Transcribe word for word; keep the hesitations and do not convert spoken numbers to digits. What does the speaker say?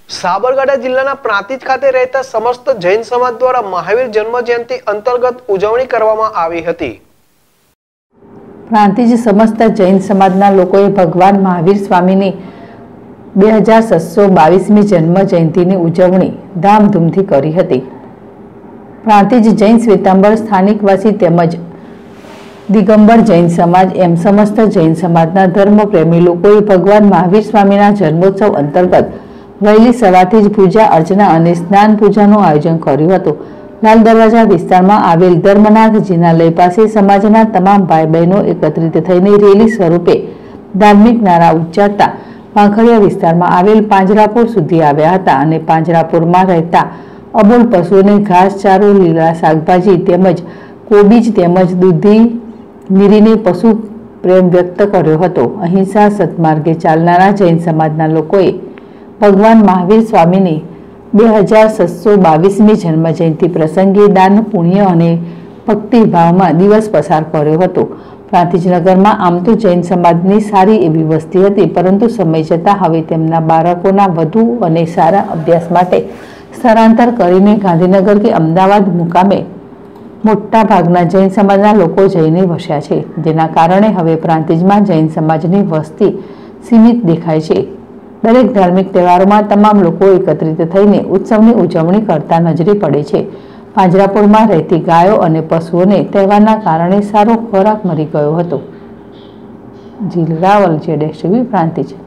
સાબરકાંઠા જિલ્લાના પ્રાંતિજ ખાતે રહેતા સમસ્ત જૈન સમાજ દ્વારા મહાવીર જન્મ જયંતિ અંતર્ગત ઉજવણી કરવામાં આવી હતી। પ્રાંતિજ સમસ્ત જૈન સમાજના લોકોએ ભગવાન મહાવીર સ્વામીની બે હજાર છસો બાવીસમી જન્મ જયંતિની ઉજવણી ધામધૂમથી કરી હતી। પ્રાંતિજ જૈન શ્વેતાંબર સ્થાનિકવાસી તેમજ દિગંબર જૈન સમાજ એમ સમસ્ત જૈન સમાજના ધર્મપ્રેમી લોકોએ ભગવાન મહાવીર સ્વામીના જન્મોત્સવ અંતર્ગત વહેલી સવારથી જ પૂજા અર્ચના અને સ્નાન પૂજાનું આયોજન કર્યું હતું। લાલ દરવાજા વિસ્તારમાં આવેલ ધર્મનાથ જિનાલય પાસે સમાજના તમામ ભાઈ બહેનો એકત્રિત થઈને રેલી સ્વરૂપે ધાર્મિક નારા ઉચ્ચારતા વાંખડિયા વિસ્તારમાં આવેલ પાંજરાપોર સુધી આવ્યા હતા અને પાંજરાપોરમાં રહેતા અબોલ પશુઓને ઘાસચારો, લીલા શાકભાજી તેમજ કોબીજ તેમજ દૂધી નીરીને પશુ પ્રેમ વ્યક્ત કર્યો હતો। અહિંસા સત્માર્ગે ચાલનારા જૈન સમાજના લોકોએ ભગવાન મહાવીર સ્વામીની બે હજાર છસો બાવીસમી જન્મ જયંતિ પ્રસંગે દાન, પુણ્ય અને ભક્તિભાવમાં દિવસ પસાર કર્યો હતો। પ્રાંતિજનગરમાં આમ તો જૈન સમાજની સારી એવી વસ્તી હતી, પરંતુ સમય જતાં હવે તેમના બાળકોના વધુ અને સારા અભ્યાસ માટે સ્થળાંતર કરીને ગાંધીનગર કે અમદાવાદ મુકામે મોટા ભાગના જૈન સમાજના લોકો જઈને વસ્યા છે, જેના કારણે હવે પ્રાંતિજમાં જૈન સમાજની વસ્તી સીમિત દેખાય છે। દરેક ધાર્મિક તહેવારોમાં તમામ લોકો એકત્રિત થઈને ઉત્સવની ઉજવણી કરતા નજરે પડે છે। પાંજરાપોળમાં રહેતી ગાયો અને પશુઓને તહેવારના કારણે સારો ખોરાક મળી ગયો હતો। જીલ રાવલ, જેડેશ ટીવી, પ્રાંતિજ।